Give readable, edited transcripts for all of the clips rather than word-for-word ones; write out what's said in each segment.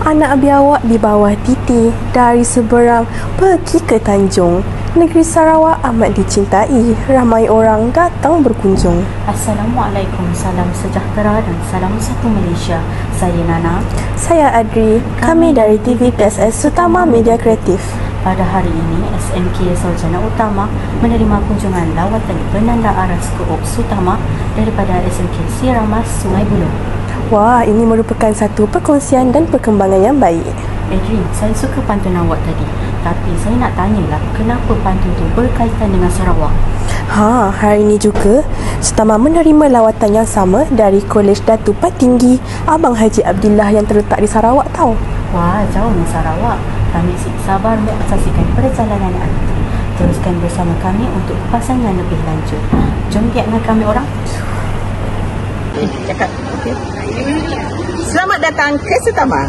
Anak biawak di bawah titi, dari seberang pergi ke Tanjung. Negeri Sarawak amat dicintai, ramai orang datang berkunjung. Assalamualaikum, salam sejahtera dan salam satu Malaysia. Saya Nana. Saya Adri, kami dari TV PSS Sutama Media Kreatif. Pada hari ini, SMK Sarjana Utama menerima kunjungan lawatan Penanda Aras ke Ok Sutama daripada SMK Siramas Sungai Buloh. Wah, ini merupakan satu perkongsian dan perkembangan yang baik. Adrian, saya suka pantun awak tadi. Tapi saya nak tanyalah, kenapa pantun itu berkaitan dengan Sarawak? Hari ini juga Sutama menerima lawatan yang sama dari Kolej Datu Patinggi Abang Haji Abdillah yang terletak di Sarawak tau. Wah, jauhnya Sarawak. Kami sabar menyaksikan perjalanan anda. Teruskan bersama kami untuk kupasan yang lebih lanjut. Jom lihat dengan kami orang. Cakap. Okay. Selamat datang ke Sutama.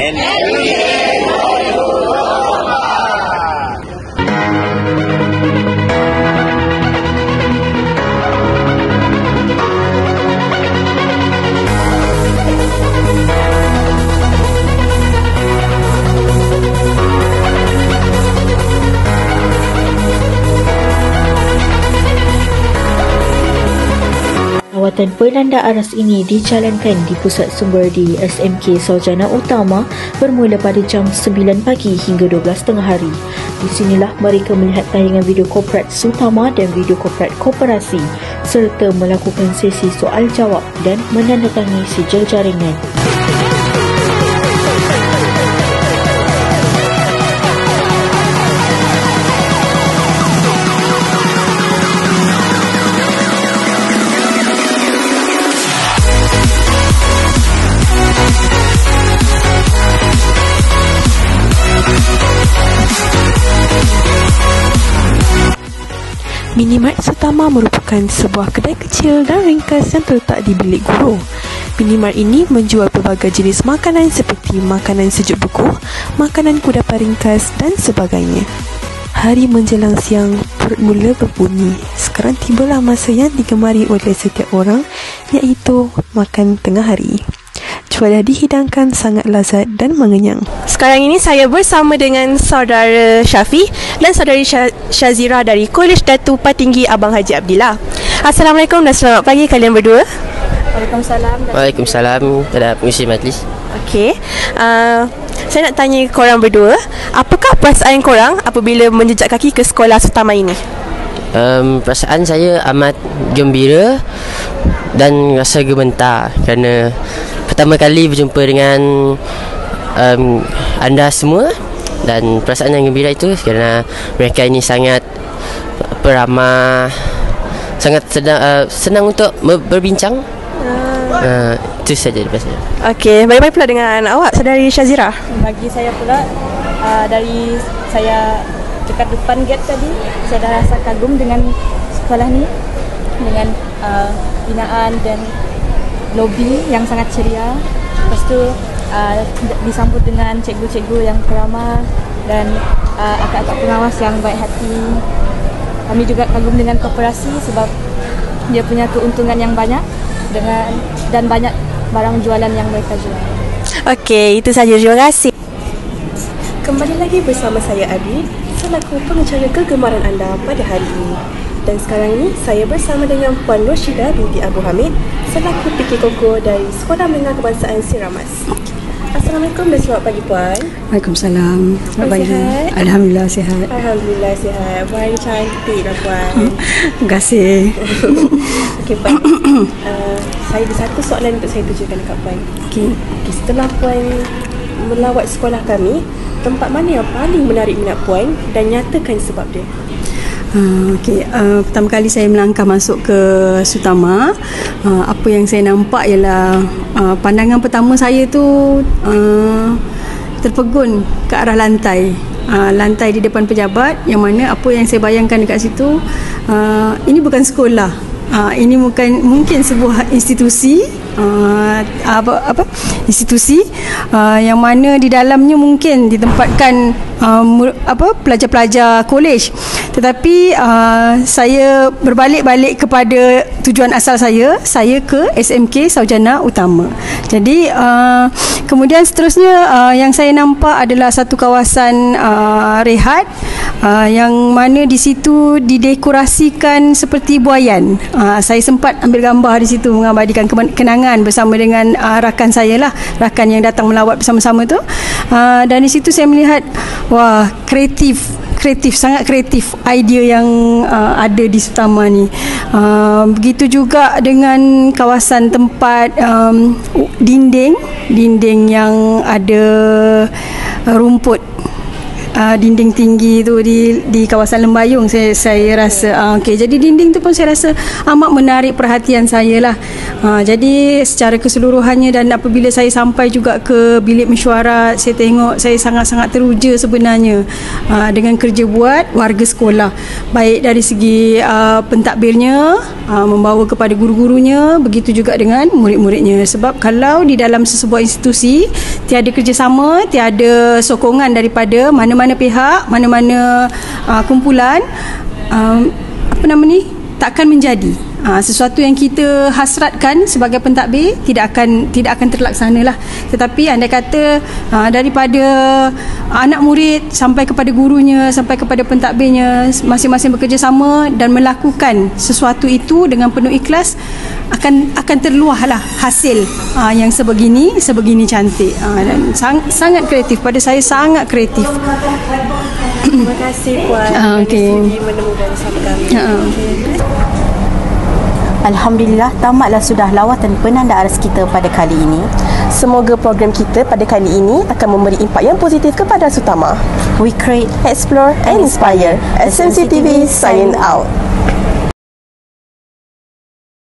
Lawatan Penanda Aras ini dijalankan di pusat sumber di SMK Sarjana Utama bermula pada jam 9 pagi hingga 12.30 hari. Di sinilah mereka melihat tayangan video korporat Sutama dan video korporat koperasi serta melakukan sesi soal jawab dan menandatangani sijil jaringan. Minimart Sutama merupakan sebuah kedai kecil dan ringkas yang terletak di bilik guru. Minimart ini menjual pelbagai jenis makanan seperti makanan sejuk beku, makanan kudapan ringkas dan sebagainya. Hari menjelang siang, perut mula berbunyi. Sekarang tibalah masa yang digemari oleh setiap orang, iaitu makan tengah hari. Jualah dihidangkan sangat lazat dan mengenyang. Sekarang ini saya bersama dengan saudara Syafi dan saudari Syazira dari Kolej Datu Patinggi Abang Haji Abdillah. Assalamualaikum dan selamat pagi kalian berdua. Waalaikumsalam. Waalaikumsalam kepada pengurusi majlis. Okey, saya nak tanya korang berdua, apakah perasaan korang apabila menjejak kaki ke sekolah Sutama ini? Perasaan saya amat gembira dan rasa gementar kerana pertama kali berjumpa dengan anda semua, dan perasaan yang gembira itu kerana mereka ini sangat ramah, sangat senang untuk berbincang. Itu saja daripada saya. Okey, bagaimana pula dengan awak, saudari Syazira? Bagi saya pula, dari saya dekat depan gate tadi, saya dah rasa kagum dengan sekolah ni, dengan binaan dan lobi yang sangat ceria. Lepas tu disambut dengan cikgu-cikgu yang ramah dan akak-akak pengawas yang baik hati. Kami juga kagum dengan koperasi sebab dia punya keuntungan yang banyak dan banyak barang jualan yang mereka jual. Okey, itu saja. Terima kasih. Kembali lagi bersama saya Adi, selaku pengacara kegemaran anda pada hari ini. Dan sekarang ini saya bersama dengan Puan Roshida binti Abu Hamid, selaku PK Koko dari Sekolah Menengah Kebangsaan Siramas. Assalamualaikum dan selamat pagi Puan. Waalaikumsalam. Selamat pagi. Sihat? Alhamdulillah sihat. Alhamdulillah sihat. Puan hari cantik lah Puan. Terima kasih. Okey Puan, saya ada satu soalan untuk saya tujukan dekat Puan. Okey, setelah Puan melawat sekolah kami, tempat mana yang paling menarik minat Puan dan nyatakan sebab dia? Pertama kali saya melangkah masuk ke Sutama, apa yang saya nampak ialah pandangan pertama saya tu terpegun ke arah lantai. Lantai di depan pejabat, yang mana apa yang saya bayangkan dekat situ, ini bukan sekolah, ini mungkin sebuah institusi, institusi yang mana di dalamnya mungkin ditempatkan pelajar-pelajar kolej. Tetapi saya berbalik-balik kepada tujuan asal saya ke SMK Sarjana Utama. Jadi kemudian seterusnya yang saya nampak adalah satu kawasan rehat yang mana di situ didekorasikan seperti buaian. Saya sempat ambil gambar di situ, mengabadikan kenangan bersama dengan rakan saya lah, rakan yang datang melawat bersama-sama tu. Dan di situ saya melihat, wah, kreatif, sangat kreatif idea yang ada di Sutama ni. Begitu juga dengan kawasan tempat dinding yang ada rumput, dinding tinggi tu di kawasan Lembayung, saya rasa jadi dinding tu pun saya rasa amat menarik perhatian saya lah. Jadi secara keseluruhannya, dan apabila saya sampai juga ke bilik mesyuarat, saya tengok, saya sangat-sangat teruja sebenarnya dengan kerja buat warga sekolah, baik dari segi pentadbirnya, membawa kepada guru-gurunya, begitu juga dengan murid-muridnya. Sebab kalau di dalam sesebuah institusi tiada kerjasama, tiada sokongan daripada mana-mana pihak, mana-mana kumpulan, takkan menjadi. Sesuatu yang kita hasratkan sebagai pentadbir tidak akan terlaksana lah. Tetapi andai kata daripada anak murid sampai kepada gurunya, sampai kepada pentadbirnya, masing-masing bekerjasama dan melakukan sesuatu itu dengan penuh ikhlas, akan terluahlah hasil yang sebegini cantik. Dan sangat kreatif, pada saya sangat kreatif. Terima kasih Puan sudi menemukan bersama kami. Alhamdulillah, tamatlah sudah lawatan penanda aras kita pada kali ini. Semoga program kita pada kali ini akan memberi impak yang positif kepada Sutama. We create, explore and inspire. SMC TV signing out.